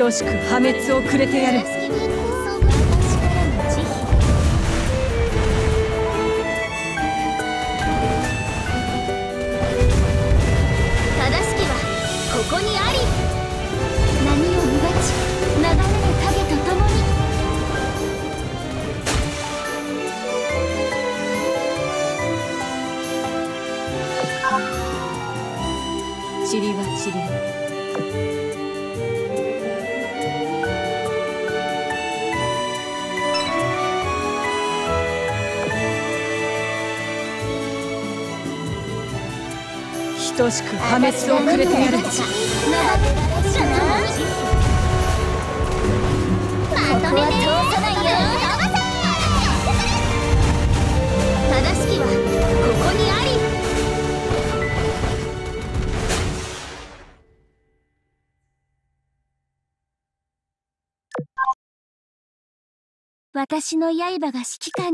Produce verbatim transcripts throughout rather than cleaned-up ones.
等しく破滅をくれてやる。 ここにあり。波をうがち、流れる影とともに。 塵は塵は等しく破滅をくれてやる。 まとめて通さないよ。正しきはここにあり。私の刃が指揮官。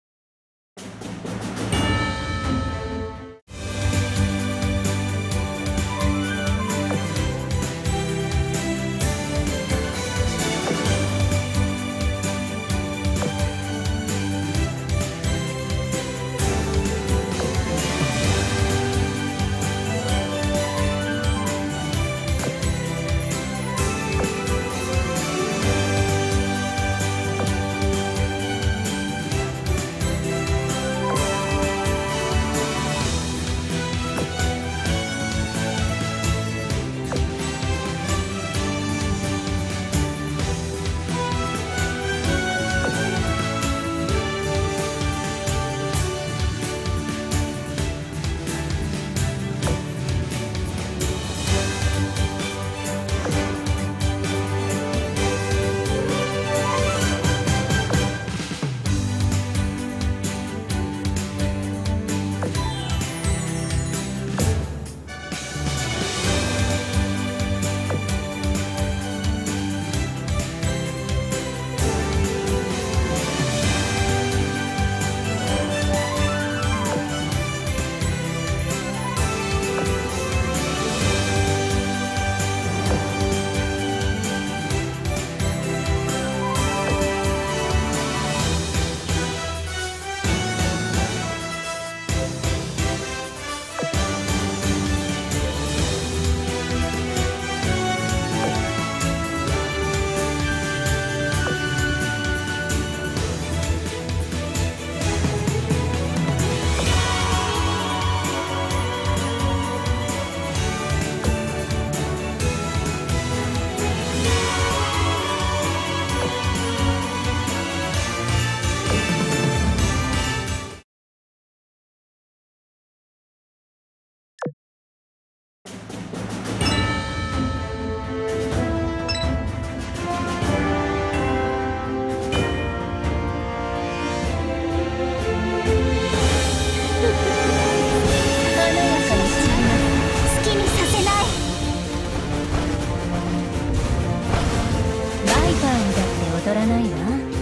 劣らないわ。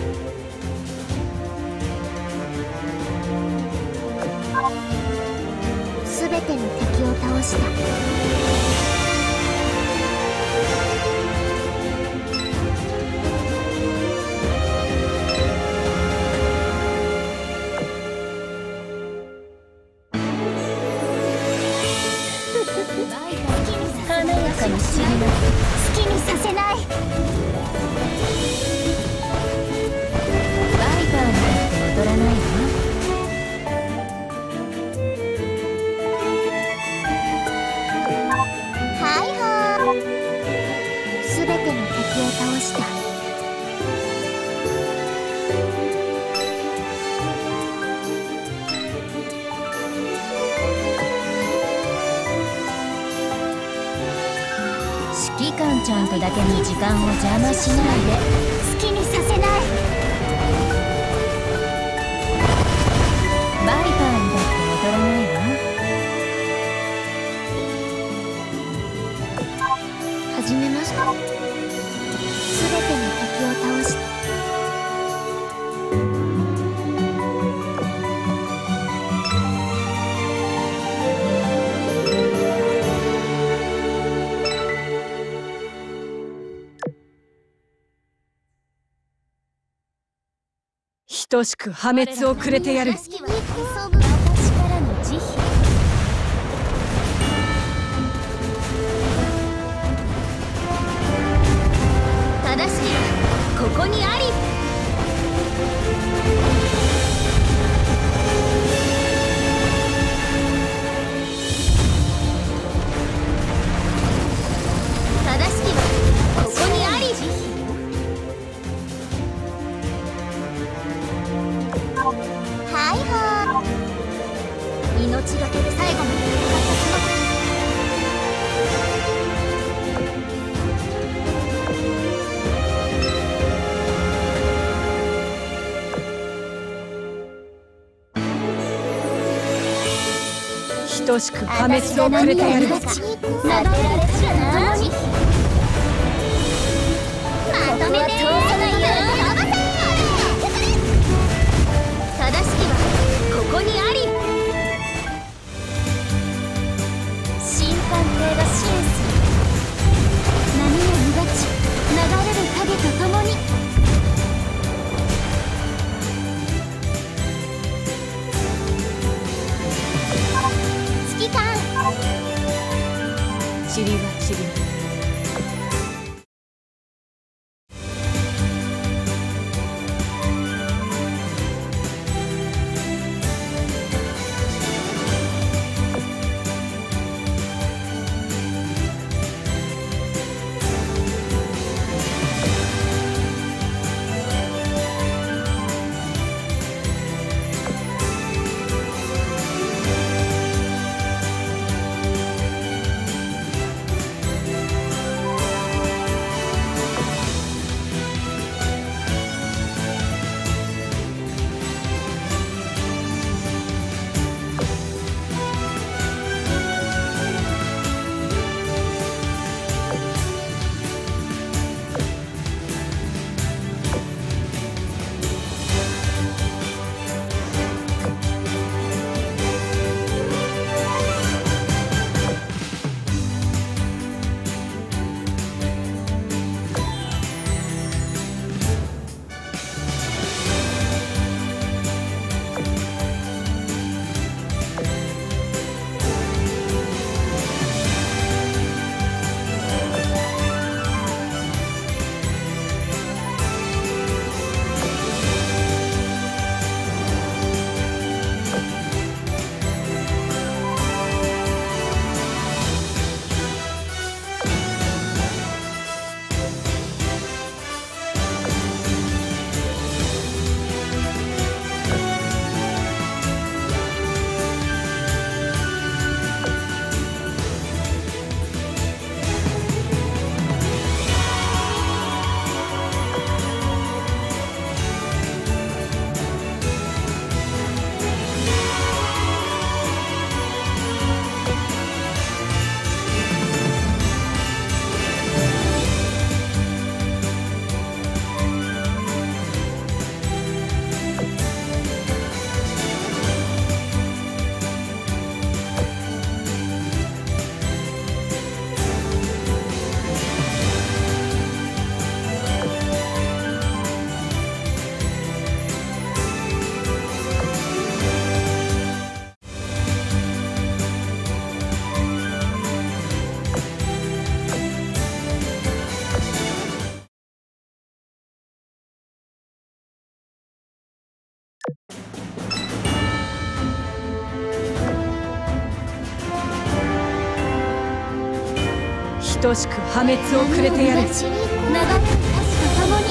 すべての敵を倒した。 華やかに散ります。 好きにさせない。 バイバーにだって踊らないわ。 はいはー。すべての敵を倒した。 指揮官ちゃんとだけに時間を邪魔しないで。 好きにさせない。 バイバーにだって踊らないわ。 始めました。すべての敵を倒した。 等しく破滅をくれてやる。 私からの慈悲。正しきはここにあり。正しきはここにあり。はいはい。命がけで最後まで戦ったその等しく破滅をくれてやる。 なでられたらな。まとめて通さないよ。正しきはここにあり。審判艇が支援する。波を逃がち流れる影とともに。指揮官。 塵は塵。等しく破滅をくれてやる。 長く歌詞とともに。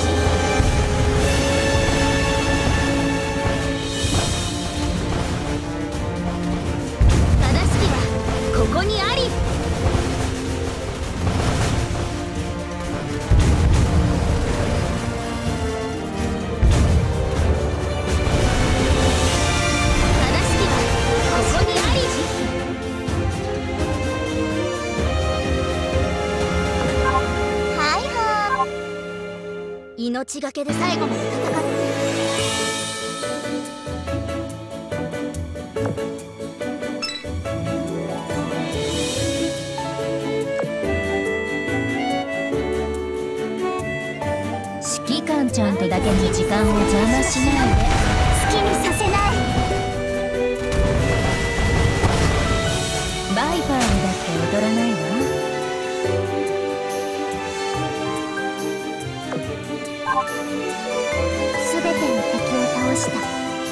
正しきはここにあり。正しきはここにあり。命がけで最後まで戦って。 指揮官ちゃんとだけに時間を邪魔しないで。 きにさせない。 バイパーにだって踊らないわ。 すべての敵を倒した。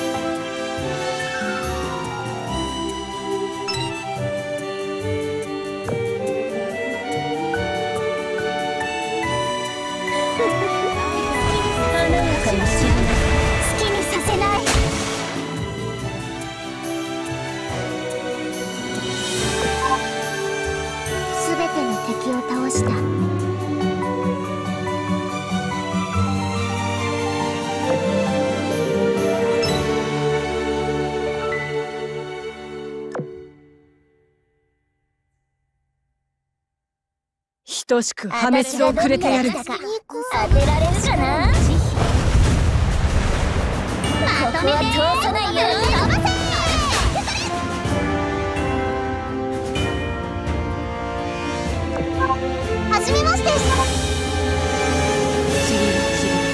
華やかに散りな好きにさせない。すべての敵を倒した。 等しく破滅をくれてやる。 当てられるかな。まとめて通さないよ。飛ばせ。はじめまして。 チリチリ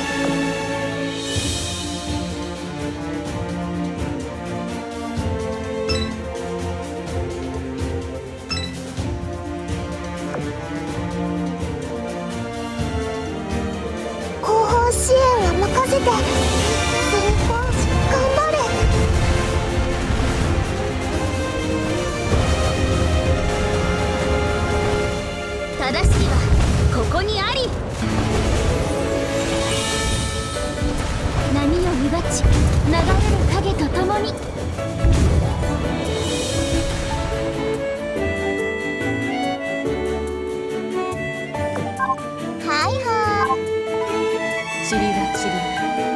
後方支援は任せて。先輩頑張れ。正しきはここにあり。波をゆがち流れる影とともに。はいはい。 チリラチリラ。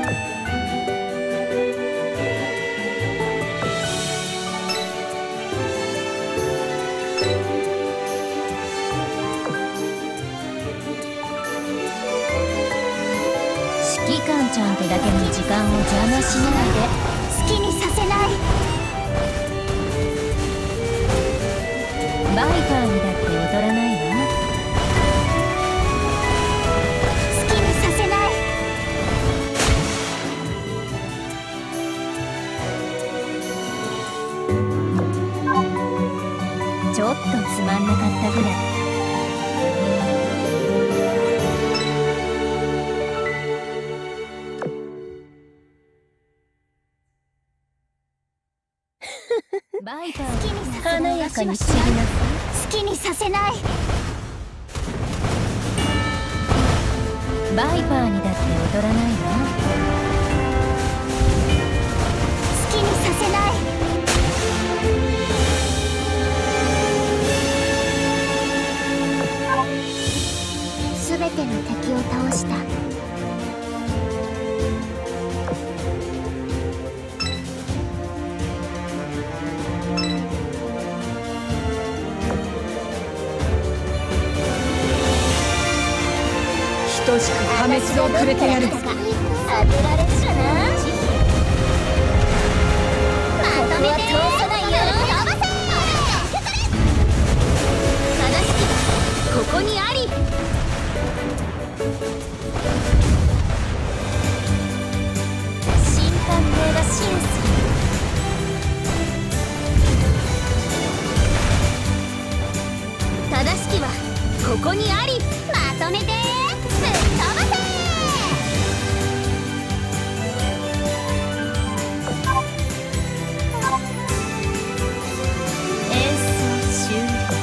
指揮官ちゃんとだけに時間を邪魔しないで。 好きにさせない。 バイパーにだって踊らないわ。 好きにさせない。 ちょっとつまんなかったぐらい。バイパー華やかに散りなさい。 好きにさせない。 バイパーにだって踊らないわ。 好きにさせない。すべての敵を倒した。 等しく破滅をくれてやる。 当てられるかな。まとめて通さないよ。飛ばせ。正しきはここにあり。新官兵が支援する。正しきはここにあり。まとめてぶっ飛ばせ。演奏終了。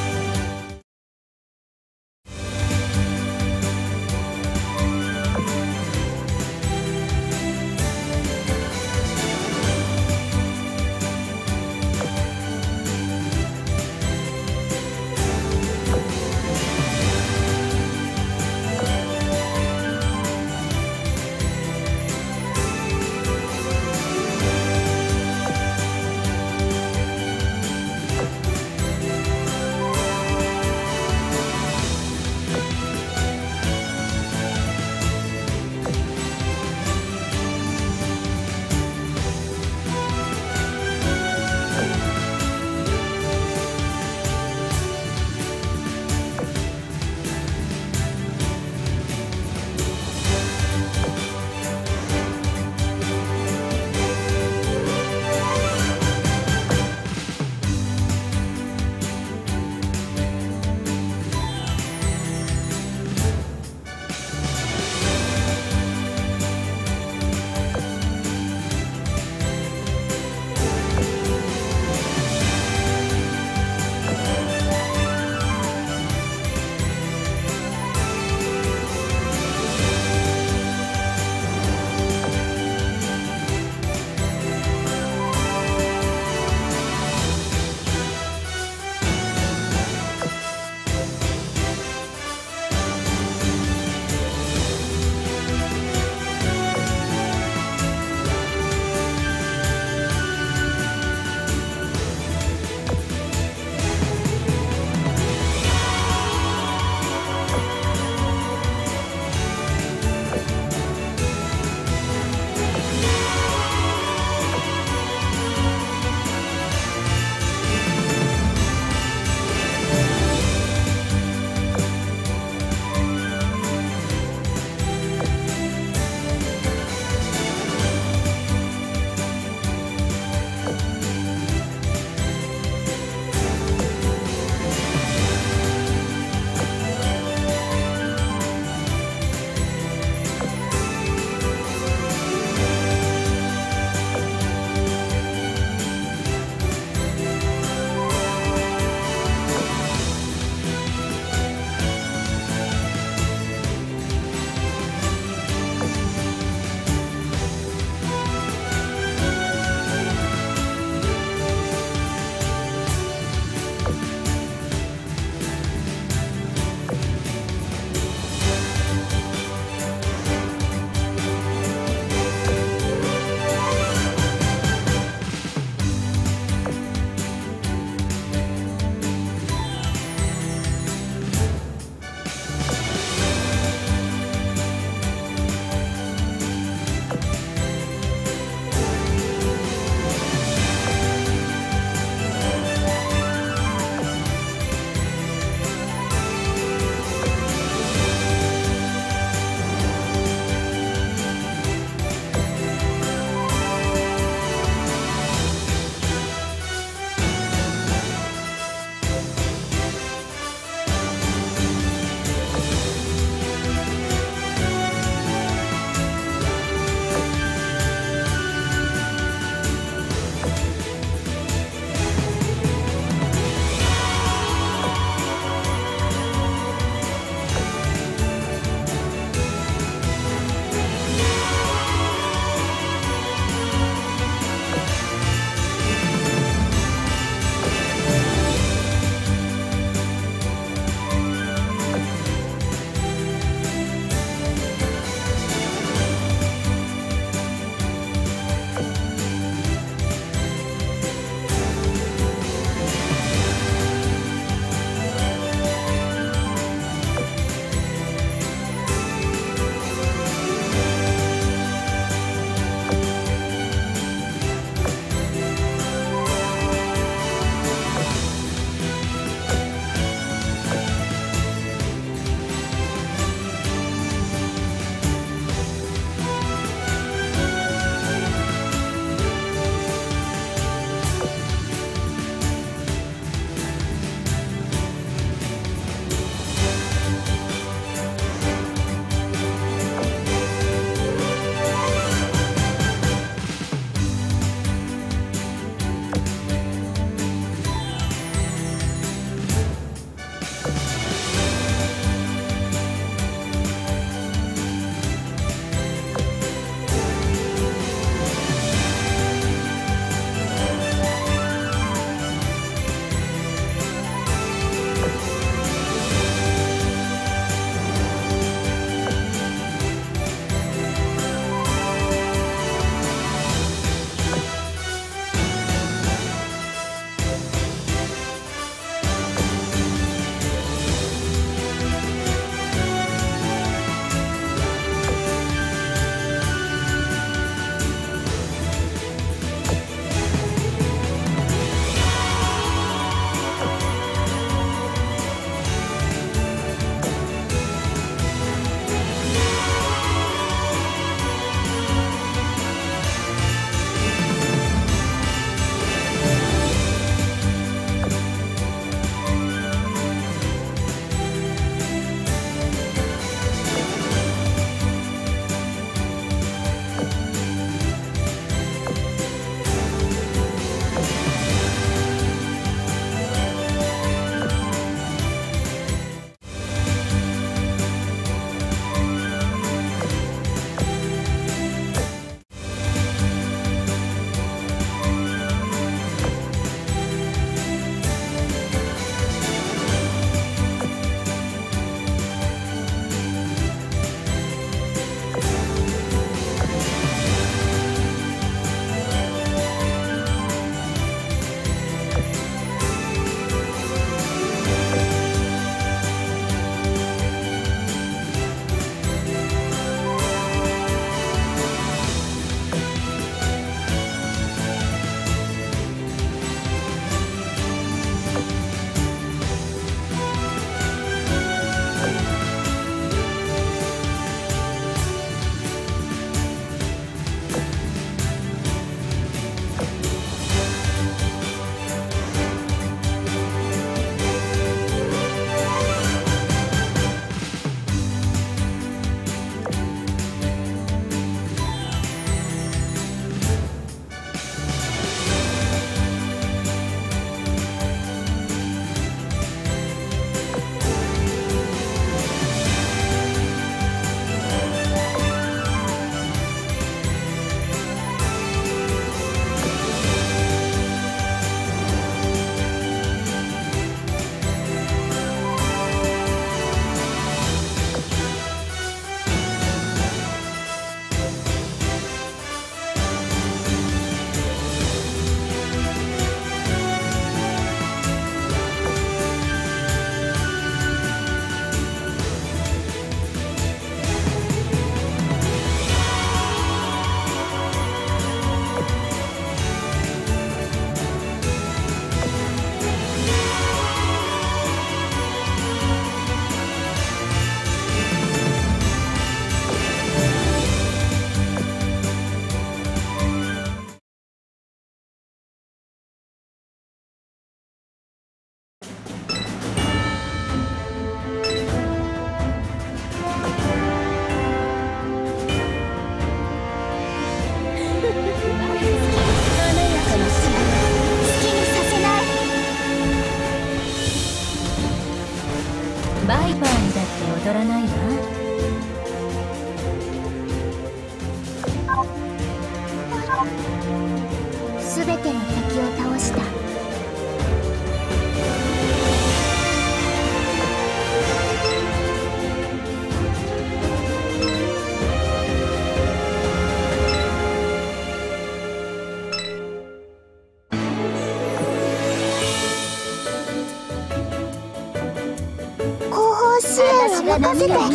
任せて。頑張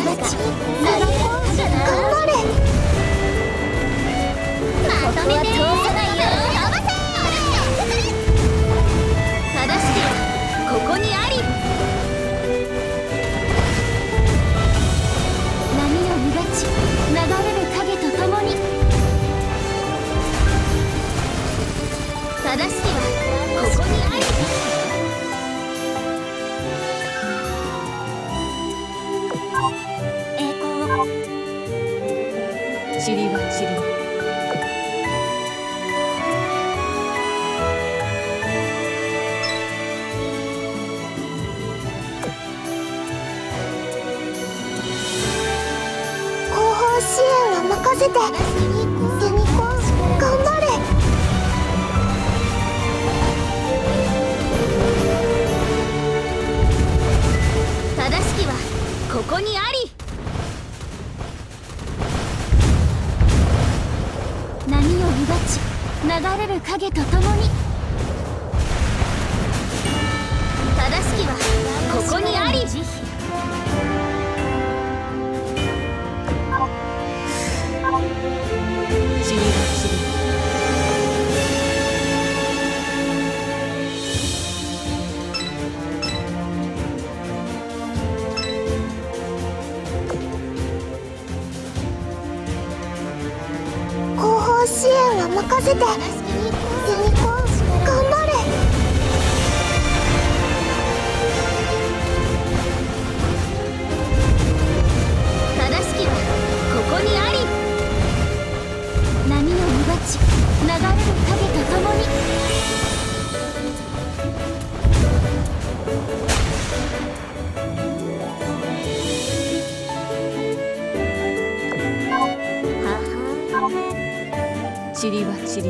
れ。まとめて通さないよ。正しきはここにあり。波を逃がち流れる影とともに。正しきはここにあり。栄光を。 塵は塵。 支援は任せて。ユニコーン頑張れ。正しきはここにあり。波を逃がち流れる影とともに。正しきはここにあり。支援は任せて。ユニコーン頑張れ。正しきはここにあり。波を逃がち流れる影とともに。 塵は塵に。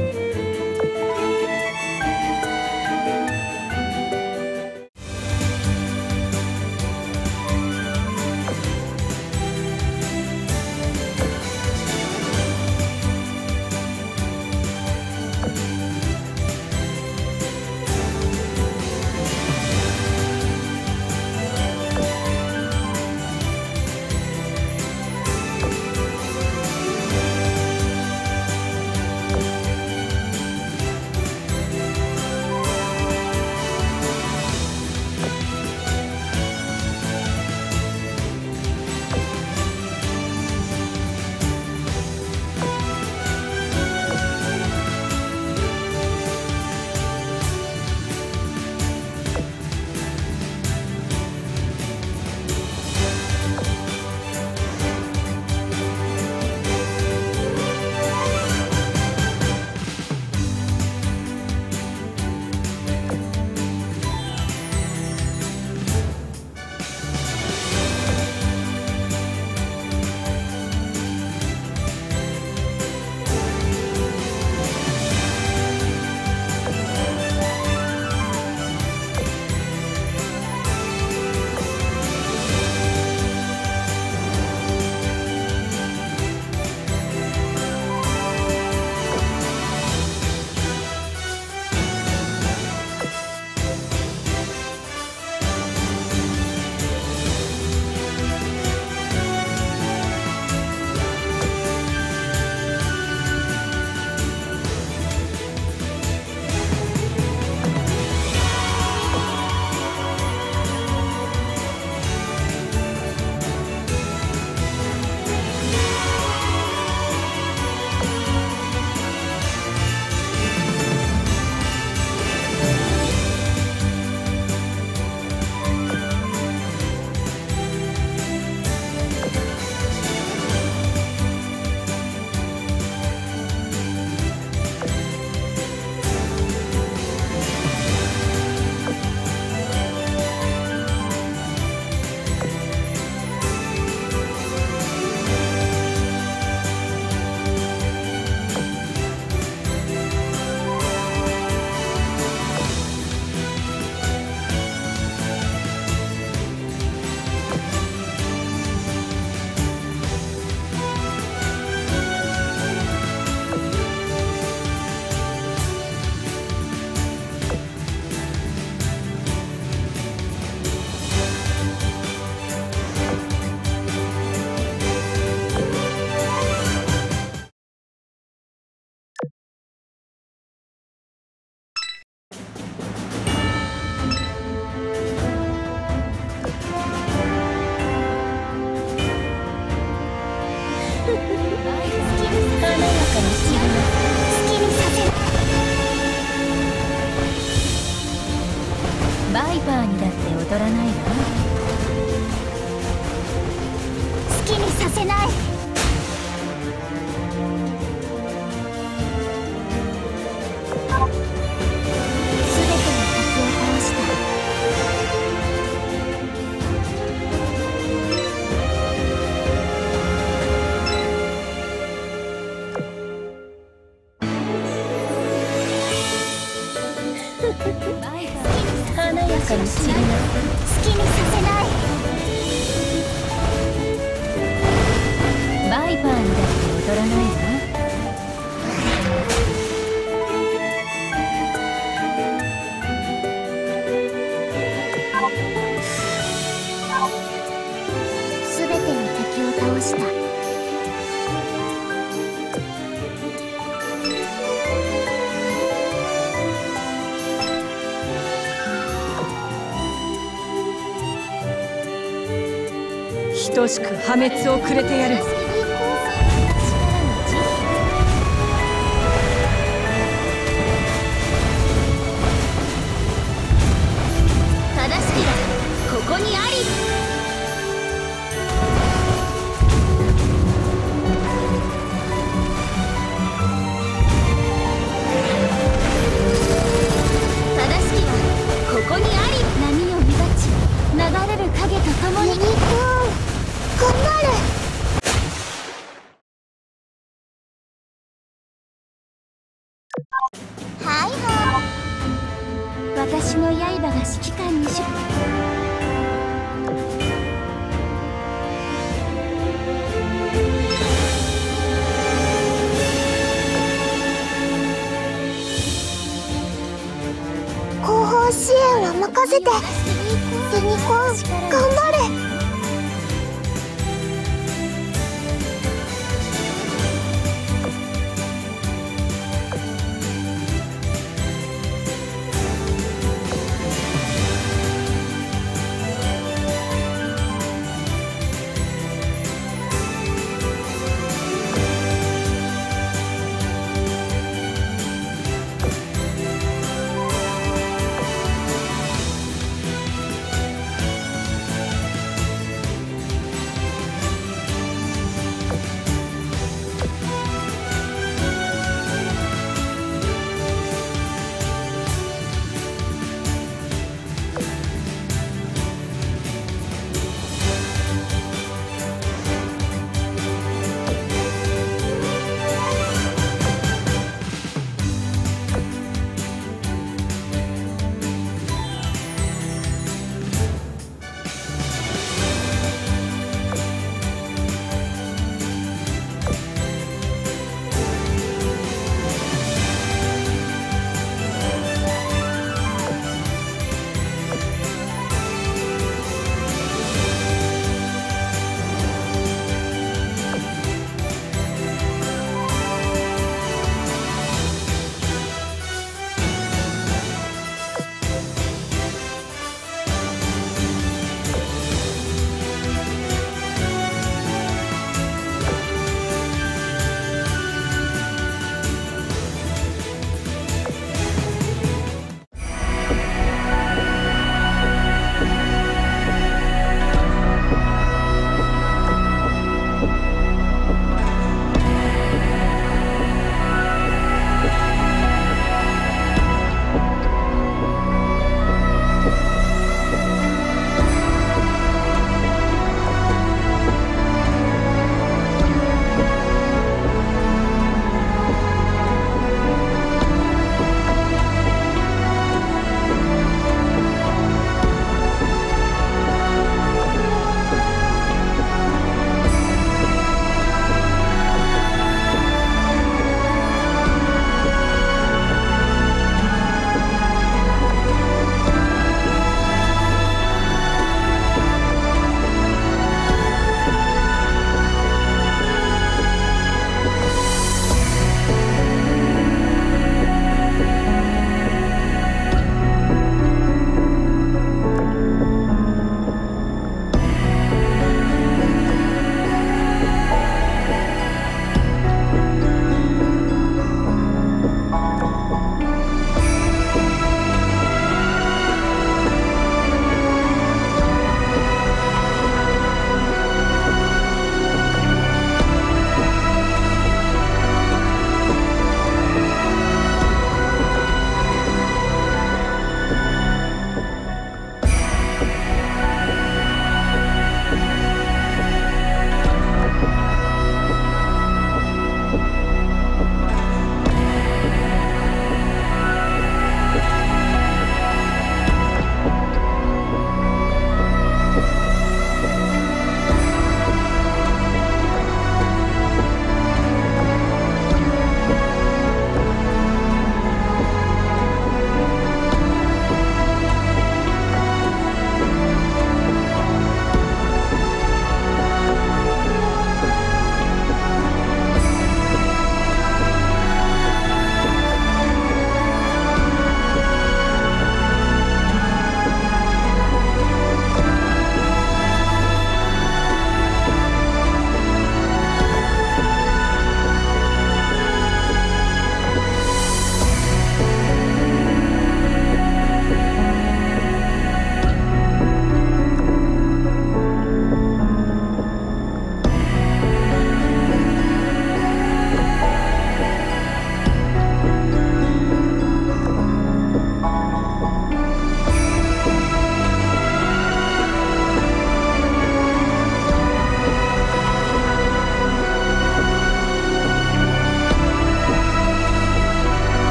散るの。 好きにさせバイパーにだって劣らないわ。 好きにさせない。すべての敵を倒した。 華やかに散るの。 好きにさせない。 バイパーにだって劣らないわ。 すべての敵を倒した。 等しく破滅をくれてやる。 正しきはここにあり。正しきはここにあり。波を磨ち流れる影とともに。ユニコーン頑張れ。はいはい。私の刃が指揮官にし後方支援は任せて。ユニコーン頑張れ。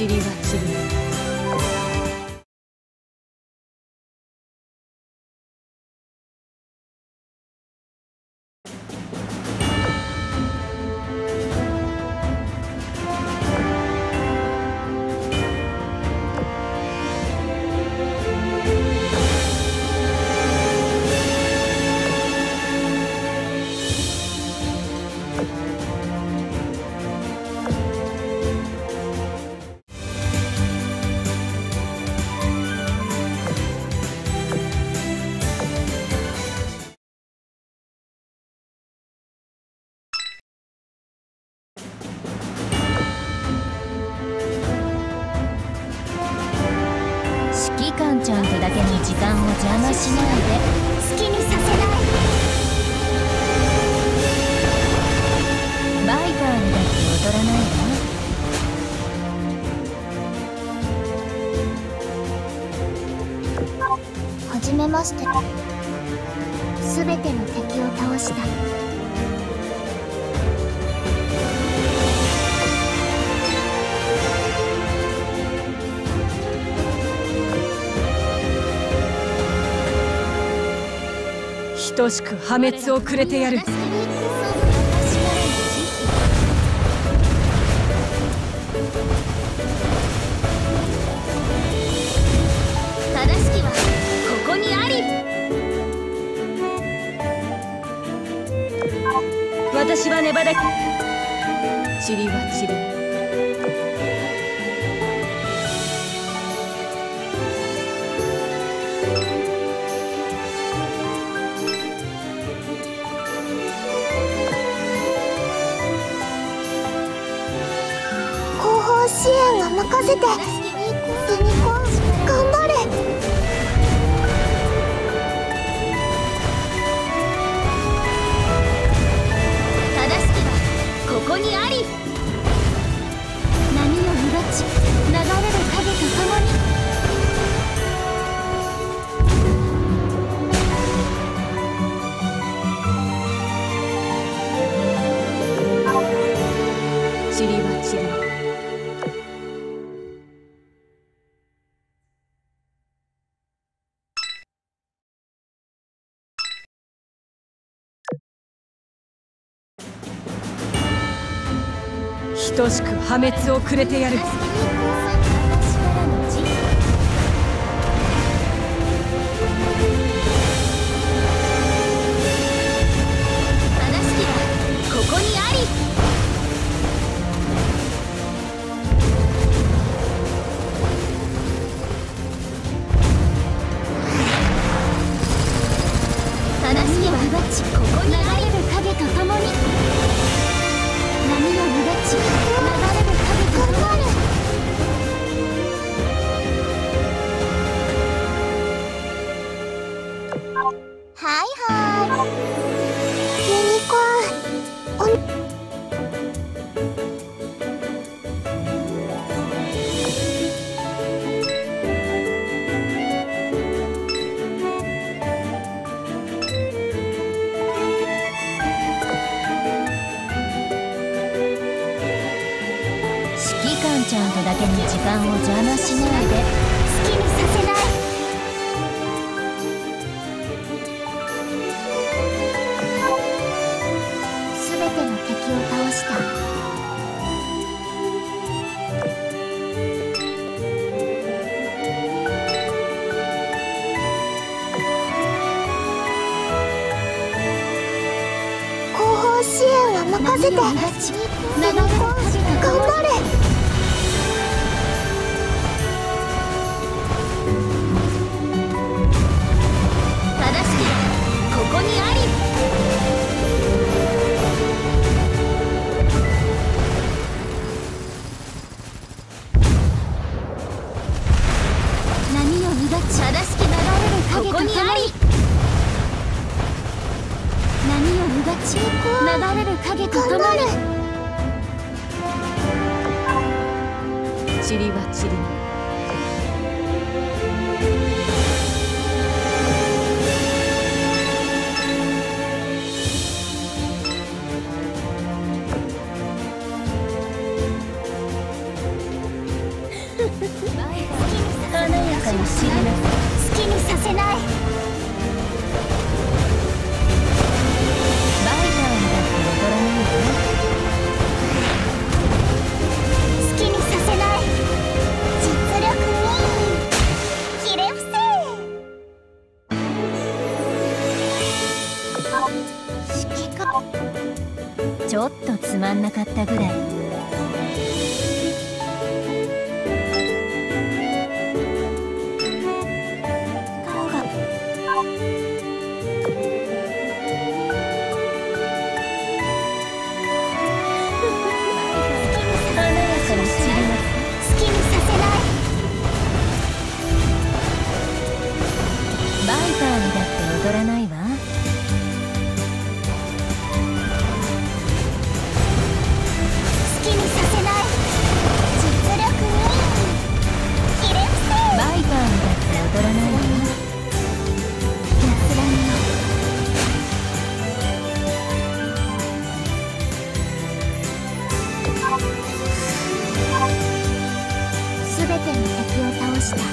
塵は散る。 指揮官ちゃんとだけの時間を邪魔しないで。 好きにさせない。 バイパーにだって劣らないわ。 はじめまして。すべての敵を倒した。 等しく破滅をくれてやる。 正しきはここにあり。 私はネバダ。塵は散る。 支援は任せて。ユニコーン頑張れ。正しきはここにあり。波のうがち流れる影とともに。 塵は散る。等しく破滅をくれてやる。 ちゃんとだけの時間を邪魔しないで。 好きにさせない。すべての敵を倒した。後方支援は任せて。頑張れ。流れる影とともに。 塵は散る。 かに散りなさい。 好きにさせない。 バイターにだって踊らないわ。 好きにさせない。実力にひれ伏せ。指揮官ちょっとつまんなかったぐらい。踊らないわ。 好きにさせない。実力にひれ伏せ。 バイターにだって踊らないわ。 安らぎのすべての敵を倒した。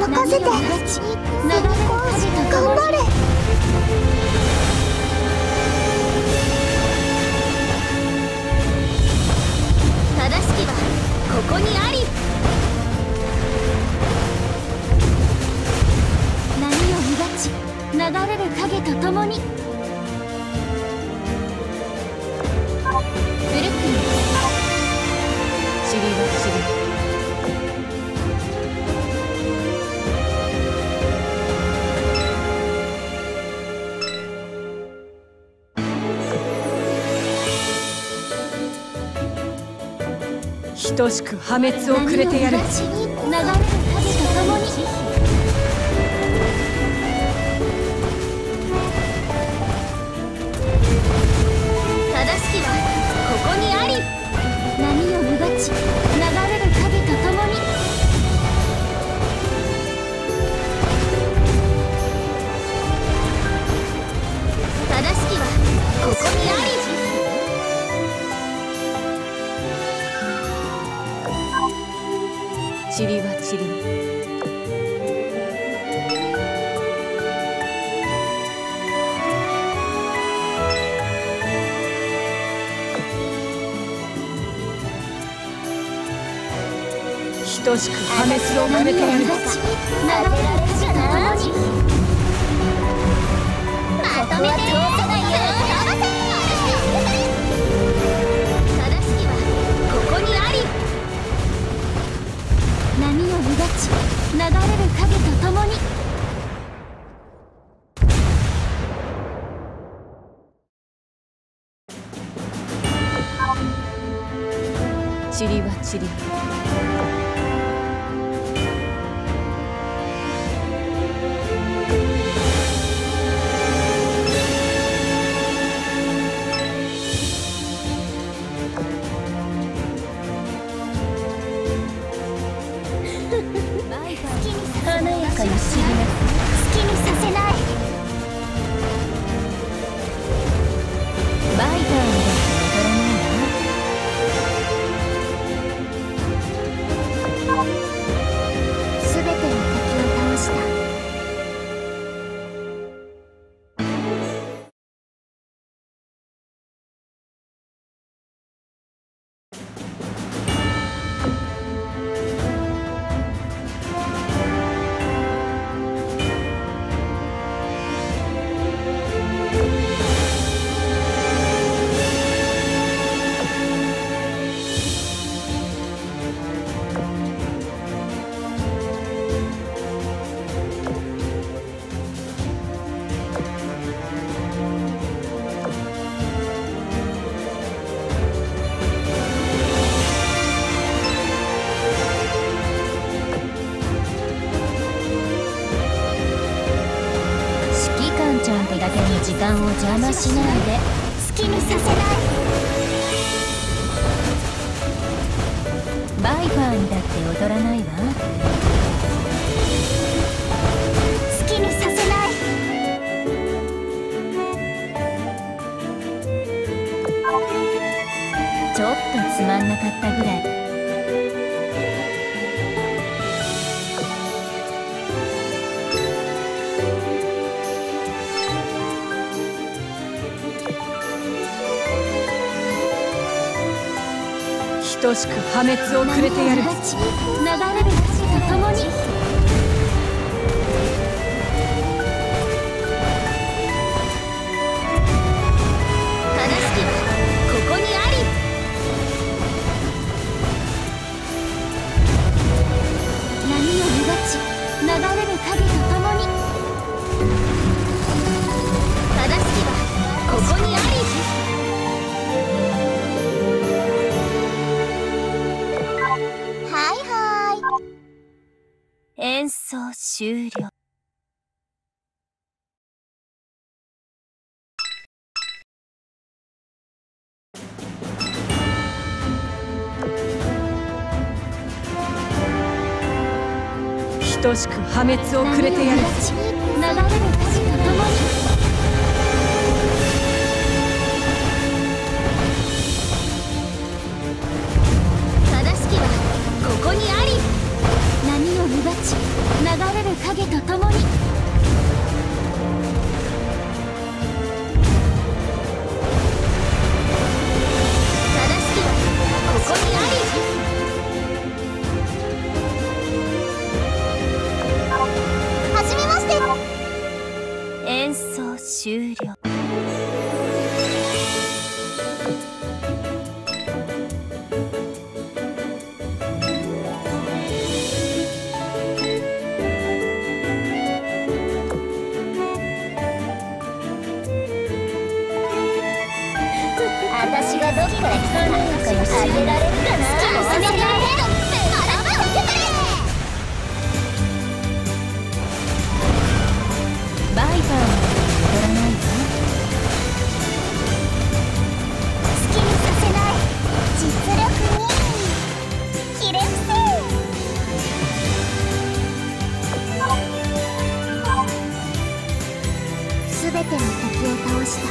任せて。流れる風と頑張れ。正しきはここにあり。波を逃ち流れる影とともに。ブルックリンチリはチリ。等しく破滅をくれてやる。流れる風とともに。正しきはここにあり。波をうがち流れる影とともに。正しきはここにあり。チリはチリ。等しく破滅をくれてやる。まとめて通さないよ。正しきはここにあり。波をうがち流れる影とともに。チリはチリ。 華やかに知りな。 好きにさせない。 バイターにだって踊らないわ。 すべての敵を倒した。 ちゃんとだけの時間を邪魔しないで。 好きにさせない。 バイファーにだって踊らないわ。 好きにさせない。 ちょっとつまんなかったぐらい。 等しく破滅をくれてやる。 流れる風とともに。正しきはここにあり。波をうがち流れる影とともに。正しきはここにあり。 演奏終了。 等しく破滅をくれてやる。 流れる風とともに。正しきはここにあり。波をうがち流れる私がどっから来たのかあげられるかな。好きにさせてやれ。 バイパーは踊らないわ。 好きにさせない。実力にひれ伏せ。すべての敵を倒した。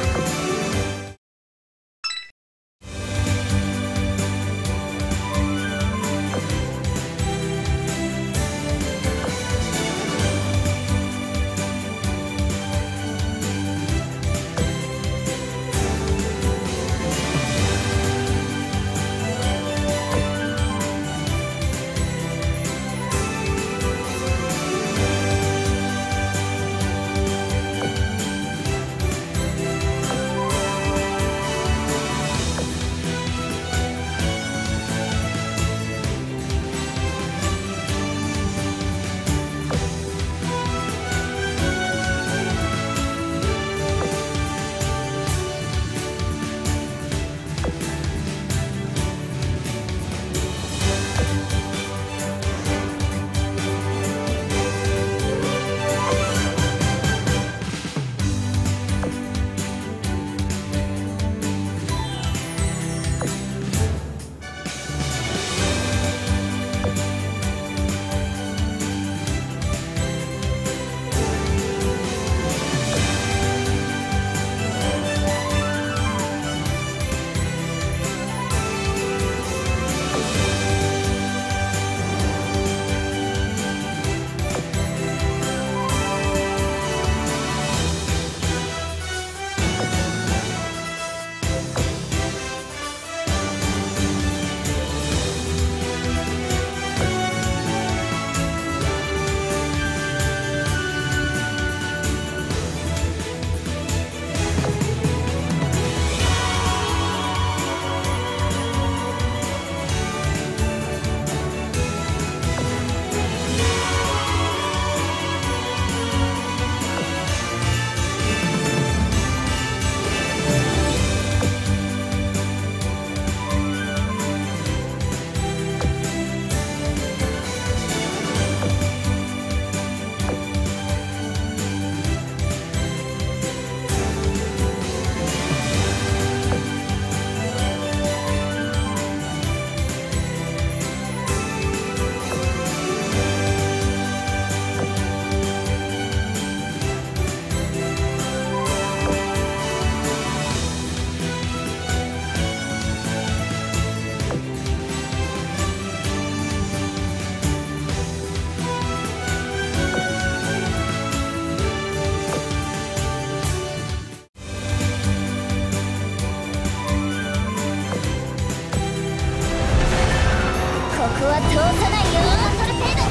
は通さないよ。それ程度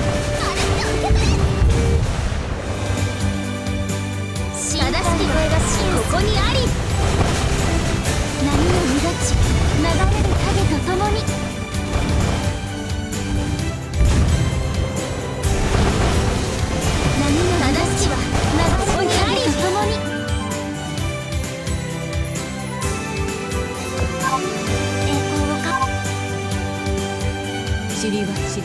正しき声がここにあり。波の乱ち流れる影とともに波の正しきは流れる影とともに塵は塵。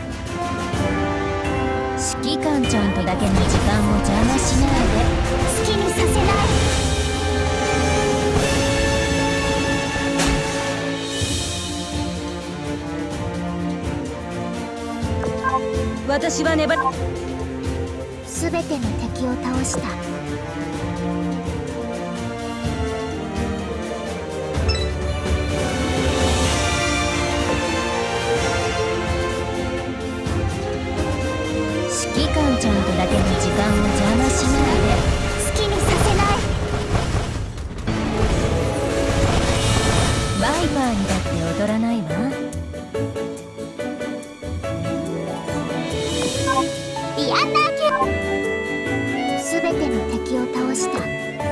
指揮官ちゃんとだけの時間を邪魔しないで。好き私は粘る。 すべての敵を倒した。 指揮官ちゃんとだけの時間を邪魔しないで。 好きにさせない。 バイパーにだって踊らないわ。 リアンダーキュー。すべての敵を倒した。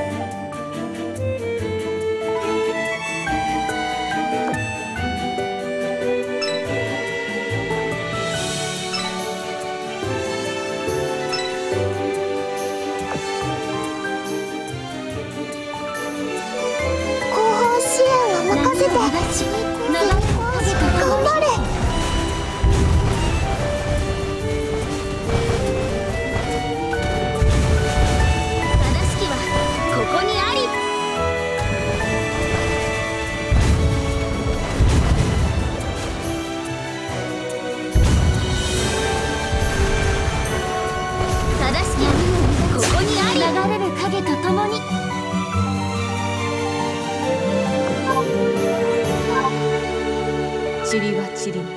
塵は塵に。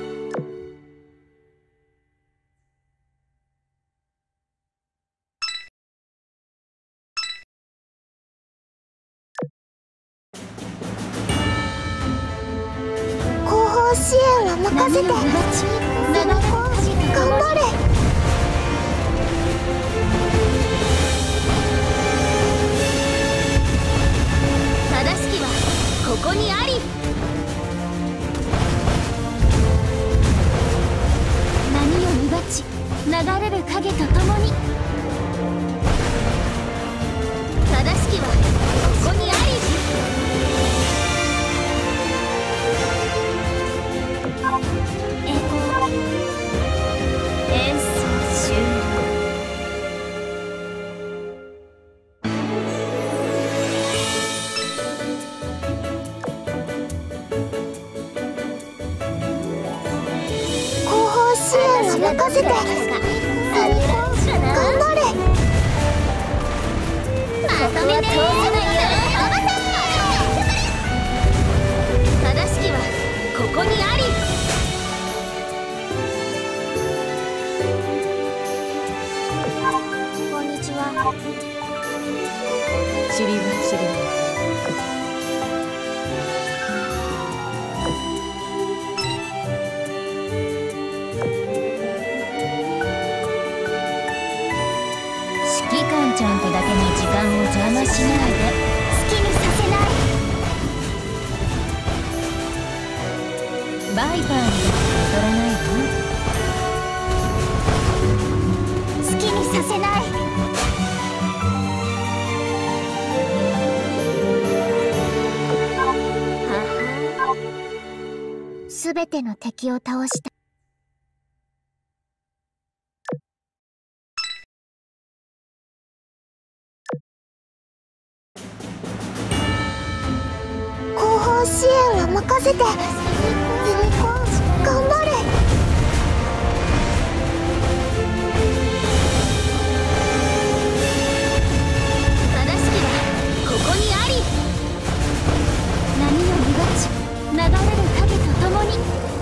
後方支援は任せて。頑張れ。 正しきはここにあり。波を逃がち流れる影とともに。正しきはここにあり。え演奏終了。 後方支援は任せて。頑張れ。 まとめて正しきはここにあり。 こんにちは。 塵は塵に。指揮官ちゃんとだけの時間を邪魔しないで。 好きにさせない。 バイパーにだって踊らないわ。 好きにさせない。すべての敵を倒した。後方支援は任せて。頑張れ。 正しきはここにあり。波を逃がち流れる影とともに。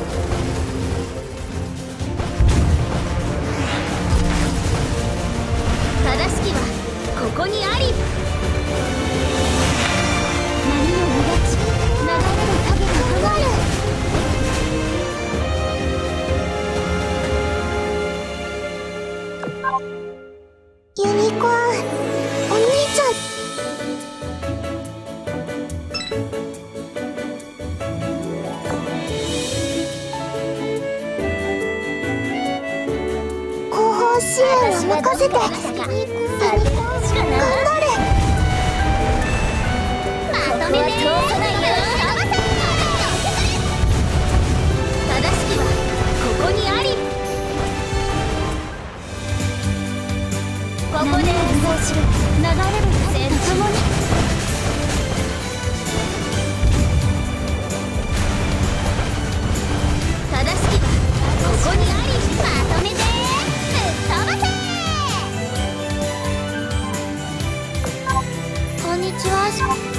正しきはここにあり。波を逃がち流れる影とともに。 ユニコーン、お兄ちゃん。後方支援は任せて。頑張れ。 まとめて正しきはここにあり。ここで流れる風とともに。正しきはここにあり。まとめてにちは。